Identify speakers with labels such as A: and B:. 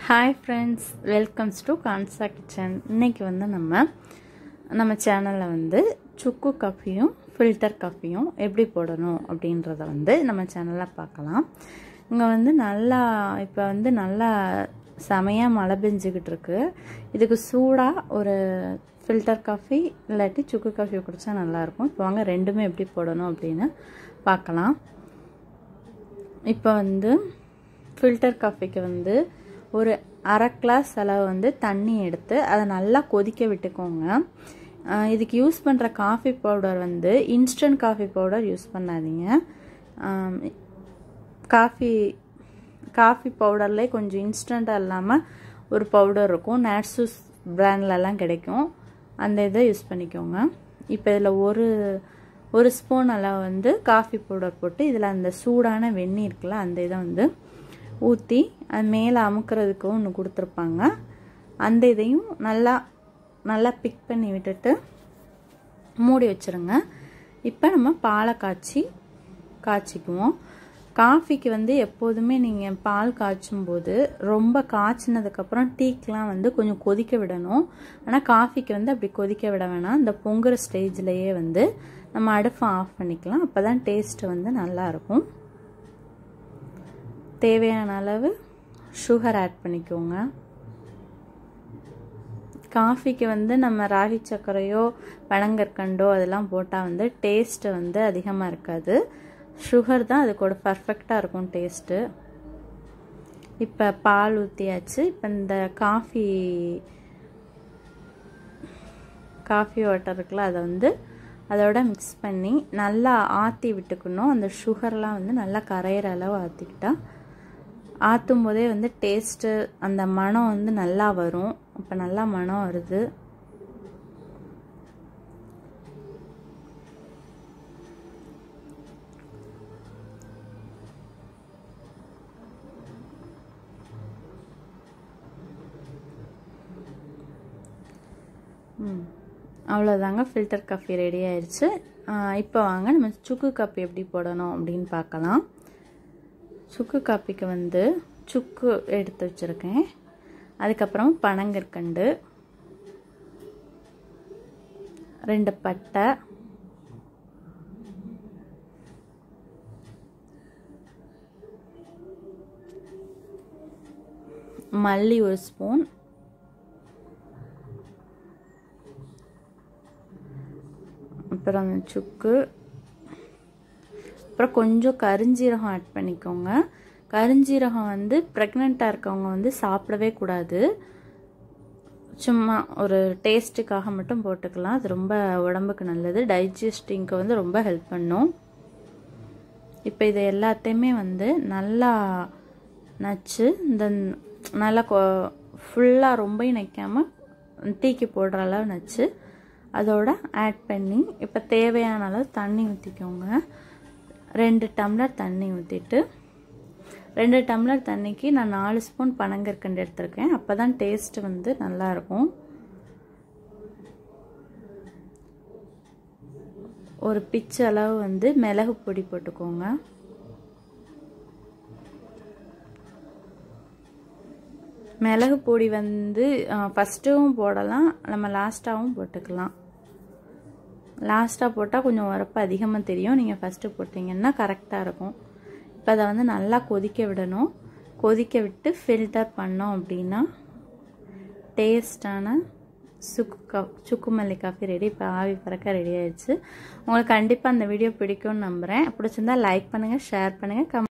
A: Hi friends, welcome to Kansa Kitchen. இன்னைக்கு வந்து நம்ம சேனல்ல வந்து சுக்கு காஃபியும் ஃபில்டர் காஃபியும் எப்படி போடணும் அப்படின்றத வந்து நம்ம சேனல்ல பார்க்கலாம். இங்க வந்து நல்லா சமையா மழை பெஞ்சிக்கிட்டு இருக்கு. இதுக்கு சூடா ஒரு ஃபில்டர் காஃபி இல்லாட்டி சுக்கு காஃபி குடிச்சா நல்லா இருக்கும். இப்போ வாங்க ரெண்டுமே எப்படி போடணும் அப்படினு பார்க்கலாம். இப்போ வந்து ஃபில்டர் காஃபிக்கு வந்து ஒரு அரை கிளாஸ் அளவு வந்து தண்ணி எடுத்து அதை நல்லா கொதிக்க விட்டுக்கோங்க. இதுக்கு யூஸ் பண்ணுற காஃபி பவுடர் வந்து இன்ஸ்டன்ட் காஃபி பவுடர் யூஸ் பண்ணாதீங்க. காஃபி பவுடர்லேயே கொஞ்சம் இன்ஸ்டண்ட்டாக இல்லாமல் ஒரு பவுடர் இருக்கும், நேட்ஸூஸ் பிராண்ட்லலாம் கிடைக்கும், அந்த இதை யூஸ் பண்ணிக்கோங்க. இப்போ இதில் ஒரு ஸ்பூன் அளவு வந்து காஃபி பவுடர் போட்டு இதில் அந்த சூடான வெந்நீர் இருக்குல்ல அந்த இதை வந்து ஊற்றி அது மேலே அமுக்கிறதுக்கு ஒன்று கொடுத்துருப்பாங்க. அந்த இதையும் நல்லா பிக் பண்ணி விட்டுட்டு மூடி வச்சுருங்க. இப்போ நம்ம பாலை காய்ச்சிக்குவோம். காஃபிக்கு வந்து எப்போதுமே நீங்கள் பால் காய்ச்சும் போது ரொம்ப காய்ச்சினதுக்கப்புறம் டீக்கெலாம் வந்து கொஞ்சம் கொதிக்க விடணும். ஆனால் காஃபிக்கு வந்து அப்படி கொதிக்க விட வேணாம். இந்த பொங்குற ஸ்டேஜ்லேயே வந்து நம்ம அடுப்பை ஆஃப் பண்ணிக்கலாம். அப்போ தான் டேஸ்ட்டு வந்து நல்லாயிருக்கும். தேவையான அளவு சுகர் ஆட் பண்ணிக்கோங்க. காஃபிக்கு வந்து நம்ம ராகி சர்க்கரையோ பனங்கற்கண்டோ அதெல்லாம் போட்டால் வந்து டேஸ்ட்டு வந்து அதிகமாக இருக்காது. சுகர் தான் அதுக்கு ஒரு பர்ஃபெக்டாக இருக்கும் டேஸ்ட்டு. இப்போ பால் ஊற்றியாச்சு. இப்போ இந்த காஃபி வாட்டர் இருக்குல்ல அதை வந்து அதோட மிக்ஸ் பண்ணி நல்லா ஆற்றி விட்டுக்கணும். அந்த சுகர்லாம் வந்து நல்லா கரையிற அளவு ஆற்றிக்கிட்டா ஆற்றும் போதே வந்து டேஸ்ட்டு அந்த மனம் வந்து நல்லா வரும். இப்போ நல்லா மனம் வருது. அவ்வளோதாங்க, ஃபில்டர் காஃபி ரெடி ஆயிடுச்சு. இப்போ வாங்க நம்ம சுக்கு காஃபி எப்படி போடணும் அப்படின்னு பார்க்கலாம். சுக்கு காப்பிக்கு வந்து சுக்கு எடுத்து வச்சுருக்கேன். அதுக்கப்புறம் பனங்கற்கண்டு, 2 பட்டை, மல்லி 1 ஸ்பூன், அப்புறம் சுக்கு, அப்புறம் கொஞ்சம் கருஞ்சீரகம் ஆட் பண்ணிக்கோங்க. கருஞ்சீரகம் வந்து ப்ரெக்னெண்ட்டாக இருக்கவங்க வந்து சாப்பிடவே கூடாது, சும்மா ஒரு டேஸ்ட்டுக்காக மட்டும் போட்டுக்கலாம். அது ரொம்ப உடம்புக்கு நல்லது, டைஜஸ்டிங்க்கு வந்து ரொம்ப ஹெல்ப் பண்ணும். இப்போ இது எல்லாத்தையுமே வந்து நல்லா நச்சு நல்லா ஃபுல்லாக ரொம்ப நைக்காமல் டீக்கு போடுற அளவு நச்சு அதோட ஆட் பண்ணி இப்போ தேவையான அளவு தண்ணி ஊற்றிக்கோங்க. 2 டம்ளர் தண்ணி ஊற்றிட்டு 2 டம்ளர் தண்ணிக்கு நான் 4 ஸ்பூன் பனங்கற்கண்டு எடுத்திருக்கேன். அப்போ தான் டேஸ்ட்டு வந்து நல்லாயிருக்கும். ஒரு பிச்சு அளவு வந்து மிளகு பொடி போட்டுக்கோங்க. மிளகு பொடி வந்து ஃபஸ்ட்டும் போடலாம், நம்ம லாஸ்ட்டாகவும் போட்டுக்கலாம். லாஸ்ட்டாக போட்டால் கொஞ்சம் உரப்பு அதிகமாக தெரியும், நீங்கள் ஃபஸ்ட்டு போட்டிங்கன்னா கரெக்டாக இருக்கும். இப்போ அதை வந்து நல்லா கொதிக்க விடணும். கொதிக்க விட்டு ஃபில்டர் பண்ணோம் அப்படின்னா டேஸ்டான சுக்கு மல்லி காஃபி ரெடி. இப்போ ஆவி பறக்க ரெடி ஆயிடுச்சு. உங்களுக்கு கண்டிப்பாக அந்த வீடியோ பிடிக்கும்னு நம்புகிறேன். பிடிச்சிருந்தா லைக் பண்ணுங்கள், ஷேர் பண்ணுங்கள்,